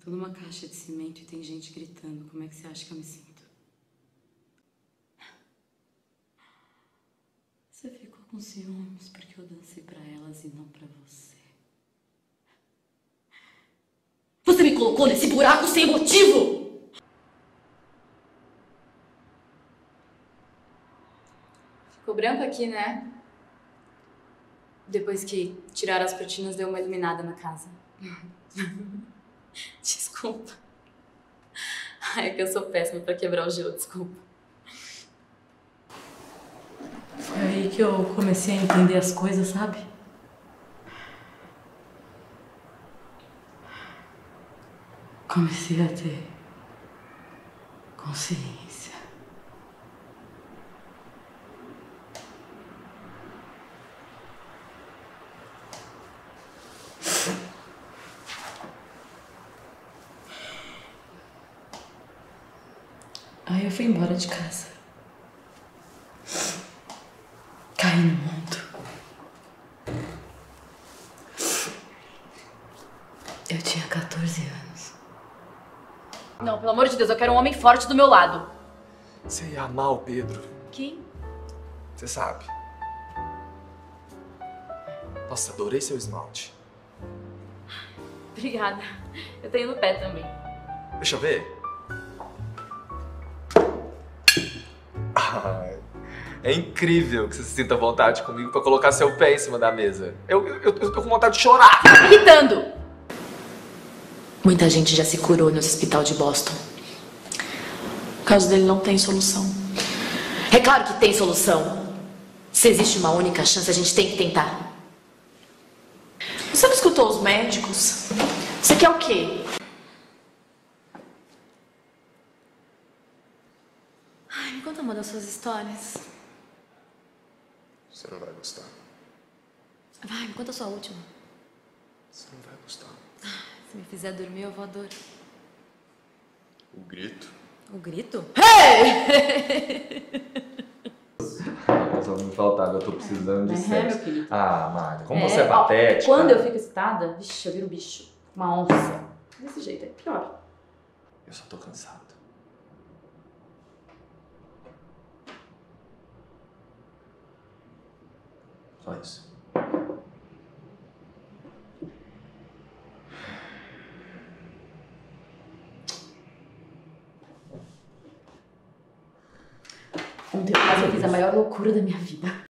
tô numa caixa de cimento e tem gente gritando. Como é que você acha que eu me sinto? Você ficou com ciúmes porque eu dancei pra elas e não pra você. Você me colocou nesse buraco sem motivo! Ficou branco aqui, né? Depois que tiraram as cortinas, deu uma iluminada na casa. Desculpa. Ai, é que eu sou péssima pra quebrar o gelo, desculpa. Foi aí que eu comecei a entender as coisas, sabe? Comecei a ter consciência. Aí eu fui embora de casa. Caí no mundo. Eu tinha 14 anos. Não, pelo amor de Deus, eu quero um homem forte do meu lado. Você ia amar o Pedro. Quem? Você sabe. Nossa, adorei seu esmalte. Obrigada. Eu tenho no pé também. Deixa eu ver. Ai, é incrível que você se sinta à vontade comigo pra colocar seu pé em cima da mesa. Eu tô com vontade de chorar. Tá me irritando! Muita gente já se curou no hospital de Boston. O caso dele não tem solução. É claro que tem solução. Se existe uma única chance, a gente tem que tentar. Você não escutou os médicos? Você quer o quê? Ai, me conta uma das suas histórias. Você não vai gostar. Vai, me conta a sua última. Você não vai gostar. Se me fizer dormir, eu vou adorar. O grito. O grito? Só me faltava, eu tô precisando de sexo. meu querido. Ah, Mário, como você é patética. Quando eu fico excitada, vixe, eu viro bicho. Uma onça. Desse jeito é pior. Eu só tô cansado. Só isso. Ontem eu fiz a maior loucura da minha vida.